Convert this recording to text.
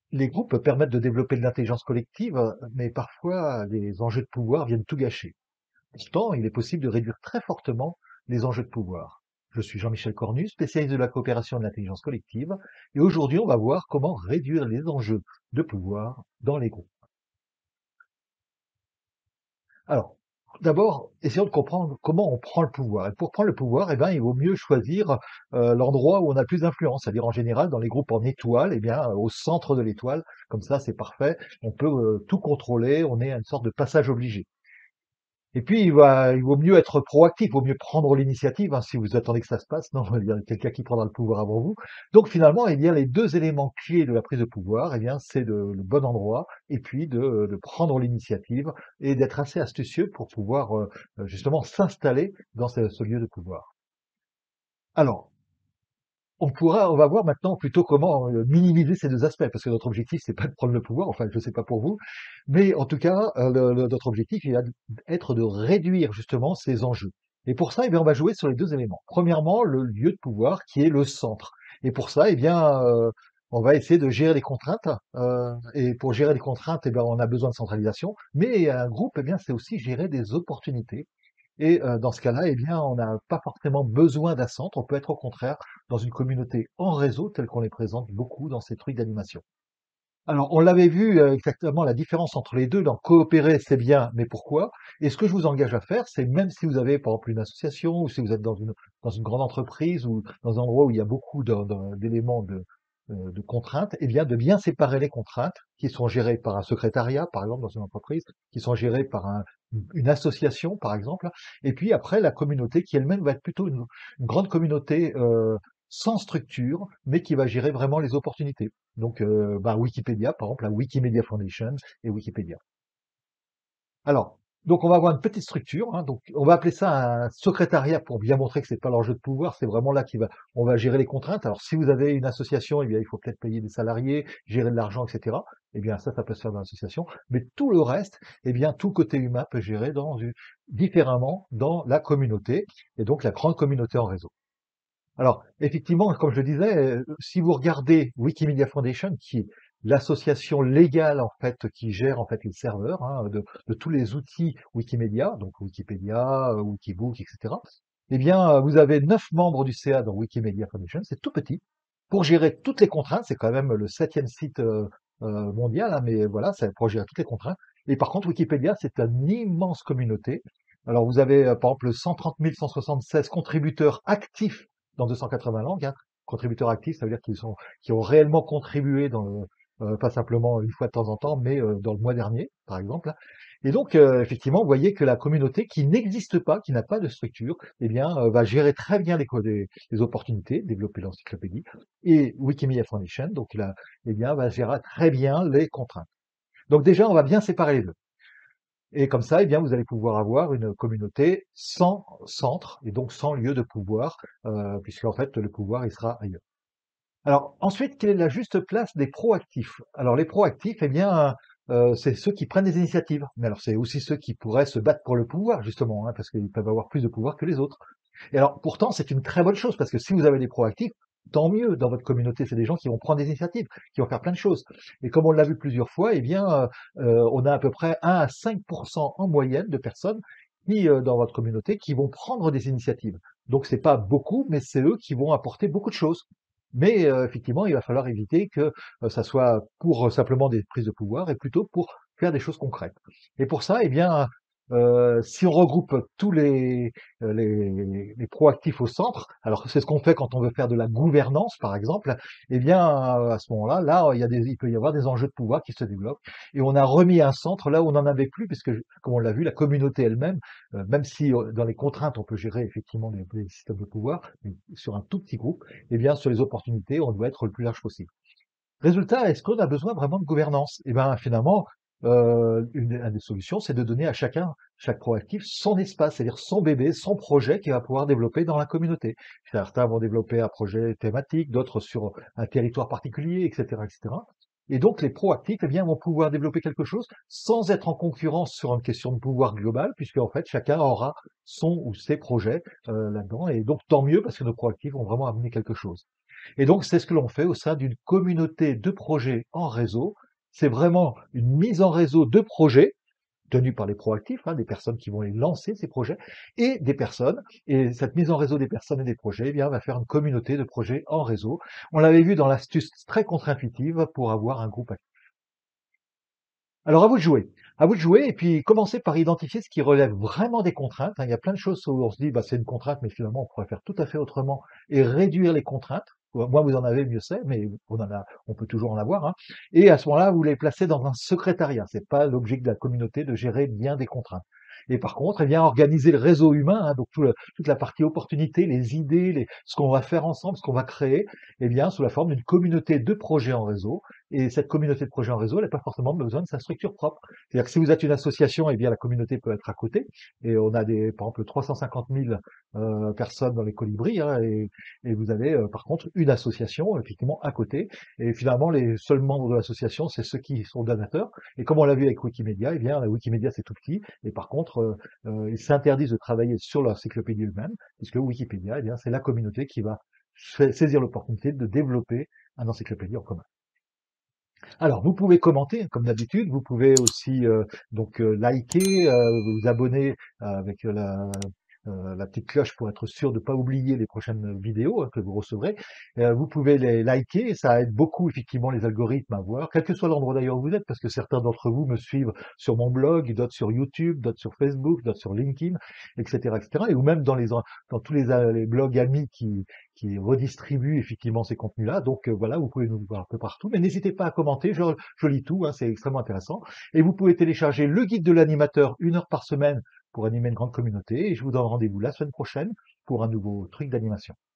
Les groupes permettent de développer de l'intelligence collective, mais parfois les enjeux de pouvoir viennent tout gâcher. Pourtant, il est possible de réduire très fortement les enjeux de pouvoir. Je suis Jean-Michel Cornu, spécialiste de la coopération et de l'intelligence collective, et aujourd'hui, on va voir comment réduire les enjeux de pouvoir dans les groupes. Alors, d'abord, essayons de comprendre comment on prend le pouvoir. Et pour prendre le pouvoir, eh ben, il vaut mieux choisir l'endroit où on a le plus d'influence, c'est-à-dire en général dans les groupes en étoile, eh bien, au centre de l'étoile. Comme ça, c'est parfait. On peut tout contrôler. On est à une sorte de passage obligé. Et puis, il vaut mieux être proactif, il vaut mieux prendre l'initiative, hein, si vous attendez que ça se passe, non, il y a quelqu'un qui prendra le pouvoir avant vous. Donc finalement, eh bien, les deux éléments clés de la prise de pouvoir, eh bien, c'est le bon endroit et puis de prendre l'initiative et d'être assez astucieux pour pouvoir justement s'installer dans ce lieu de pouvoir. Alors, on va voir maintenant plutôt comment minimiser ces deux aspects, parce que notre objectif, c'est pas de prendre le pouvoir, enfin, je sais pas pour vous, mais en tout cas, notre objectif, il va être de réduire justement ces enjeux. Et pour ça, eh bien, on va jouer sur les deux éléments. Premièrement, le lieu de pouvoir qui est le centre. Et pour ça, eh bien, on va essayer de gérer les contraintes. Et pour gérer les contraintes, eh bien, on a besoin de centralisation. Mais un groupe, eh bien, c'est aussi gérer des opportunités. Et dans ce cas-là, eh bien, on n'a pas forcément besoin d'un centre. On peut être au contraire dans une communauté en réseau, telle qu'on les présente beaucoup dans ces trucs d'animation. Alors, on l'avait vu exactement la différence entre les deux. Dans coopérer, c'est bien, mais pourquoi? Et ce que je vous engage à faire, c'est même si vous avez, par exemple, une association, ou si vous êtes dans une grande entreprise, ou dans un endroit où il y a beaucoup d'éléments de contraintes, eh bien, de bien séparer les contraintes qui sont gérées par un secrétariat, par exemple, dans une entreprise, qui sont gérées par une association, par exemple, et puis après, la communauté qui elle-même va être plutôt une grande communauté sans structure, mais qui va gérer vraiment les opportunités. Donc, Wikipédia, par exemple, la Wikimedia Foundation et Wikipédia. Alors, donc on va avoir une petite structure, hein, donc on va appeler ça un secrétariat pour bien montrer que c'est pas l'enjeu de pouvoir, c'est vraiment là on va gérer les contraintes. Alors, si vous avez une association, eh bien, il faut peut-être payer des salariés, gérer de l'argent, etc. Eh bien, ça peut se faire dans l'association. Mais tout le reste, eh bien, tout le côté humain peut gérer différemment dans la communauté, et donc la grande communauté en réseau. Alors, effectivement, comme je le disais, si vous regardez Wikimedia Foundation, qui est l'association légale en fait qui gère en fait les serveurs hein, de tous les outils Wikimedia, donc Wikipédia, Wikibook, etc. Eh bien, vous avez 9 membres du CA dans Wikimedia Foundation, c'est tout petit. Pour gérer toutes les contraintes, c'est quand même le 7e site mondial, hein, mais voilà, c'est pour gérer toutes les contraintes. Et par contre, Wikipédia, c'est une immense communauté. Alors, vous avez par exemple 130 176 contributeurs actifs dans 280 langues. Hein. Contributeurs actifs, ça veut dire qui ont réellement contribué pas simplement une fois de temps en temps, mais dans le mois dernier, par exemple. Et donc, effectivement, vous voyez que la communauté qui n'existe pas, qui n'a pas de structure, eh bien, va gérer très bien les opportunités, développer l'encyclopédie, et Wikimedia Foundation, donc là, eh bien, va gérer très bien les contraintes. Donc déjà, on va bien séparer les deux. Et comme ça, eh bien, vous allez pouvoir avoir une communauté sans centre et donc sans lieu de pouvoir, puisqu'en fait, le pouvoir, il sera ailleurs. Alors ensuite, quelle est la juste place des proactifs? Alors les proactifs, eh bien, c'est ceux qui prennent des initiatives. Mais alors c'est aussi ceux qui pourraient se battre pour le pouvoir, justement, hein, parce qu'ils peuvent avoir plus de pouvoir que les autres. Et alors pourtant, c'est une très bonne chose, parce que si vous avez des proactifs, tant mieux dans votre communauté. C'est des gens qui vont prendre des initiatives, qui vont faire plein de choses. Et comme on l'a vu plusieurs fois, eh bien, on a à peu près 1 à 5 en moyenne de personnes qui, dans votre communauté, qui vont prendre des initiatives. Donc c'est pas beaucoup, mais c'est eux qui vont apporter beaucoup de choses. Mais effectivement, il va falloir éviter que ça soit pour simplement des prises de pouvoir et plutôt pour faire des choses concrètes. Et pour ça, eh bien, si on regroupe tous les proactifs au centre, alors c'est ce qu'on fait quand on veut faire de la gouvernance, par exemple, eh bien, à ce moment-là, là, il peut y avoir des enjeux de pouvoir qui se développent. Et on a remis un centre là où on n'en avait plus, puisque, comme on l'a vu, la communauté elle-même, même si dans les contraintes, on peut gérer effectivement les systèmes de pouvoir, mais sur un tout petit groupe, eh bien, sur les opportunités, on doit être le plus large possible. Résultat, est-ce qu'on a besoin vraiment de gouvernance? Eh bien, finalement, une des solutions, c'est de donner à chaque proactif, son espace, c'est-à-dire son bébé, son projet qu'il va pouvoir développer dans la communauté. Certains vont développer un projet thématique, d'autres sur un territoire particulier, etc., etc. Et donc, les proactifs, eh bien, vont pouvoir développer quelque chose sans être en concurrence sur une question de pouvoir global, puisque en fait, chacun aura son ou ses projets là-dedans. Et donc, tant mieux, parce que nos proactifs vont vraiment amener quelque chose. Et donc, c'est ce que l'on fait au sein d'une communauté de projets en réseau. C'est vraiment une mise en réseau de projets tenus par les proactifs, hein, des personnes qui vont les lancer, ces projets, et des personnes. Et cette mise en réseau des personnes et des projets, eh bien, va faire une communauté de projets en réseau. On l'avait vu dans l'astuce très contre-intuitive pour avoir un groupe actif. Alors à vous de jouer. À vous de jouer et puis commencez par identifier ce qui relève vraiment des contraintes, hein. Il y a plein de choses où on se dit bah, c'est une contrainte, mais finalement on pourrait faire tout à fait autrement et réduire les contraintes. Moins vous en avez, mieux c'est, mais on peut toujours en avoir, hein. Et à ce moment-là, vous les placez dans un secrétariat. C'est pas l'objet de la communauté de gérer bien des contraintes. Et par contre, eh bien, organiser le réseau humain, hein, donc toute la partie opportunité, les idées, ce qu'on va faire ensemble, ce qu'on va créer, eh bien, sous la forme d'une communauté de projets en réseau. Et cette communauté de projets en réseau, elle n'a pas forcément besoin de sa structure propre. C'est-à-dire que si vous êtes une association, eh bien, la communauté peut être à côté. Et on a par exemple, 350 000 personnes dans les colibris, hein, et vous avez, par contre, une association, effectivement, à côté. Et finalement, les seuls membres de l'association, c'est ceux qui sont donateurs. Et comme on l'a vu avec Wikimedia, eh bien, Wikimedia, c'est tout petit. Et par contre, ils s'interdisent de travailler sur l'encyclopédie eux-mêmes, puisque Wikipédia, eh bien, c'est la communauté qui va saisir l'opportunité de développer un encyclopédie en commun. Alors, vous pouvez commenter, comme d'habitude. Vous pouvez aussi liker, vous abonner avec la petite cloche pour être sûr de ne pas oublier les prochaines vidéos que vous recevrez. Vous pouvez les liker, ça aide beaucoup effectivement les algorithmes à voir, quel que soit l'endroit d'ailleurs où vous êtes, parce que certains d'entre vous me suivent sur mon blog, d'autres sur YouTube, d'autres sur Facebook, d'autres sur LinkedIn, etc., etc. Et ou même dans tous les blogs amis qui redistribue effectivement ces contenus-là. Donc voilà, vous pouvez nous voir un peu partout, mais n'hésitez pas à commenter, je lis tout, hein, c'est extrêmement intéressant. Et vous pouvez télécharger le guide de l'animateur 1 heure par semaine pour animer une grande communauté. Et je vous donne rendez-vous la semaine prochaine pour un nouveau truc d'animation.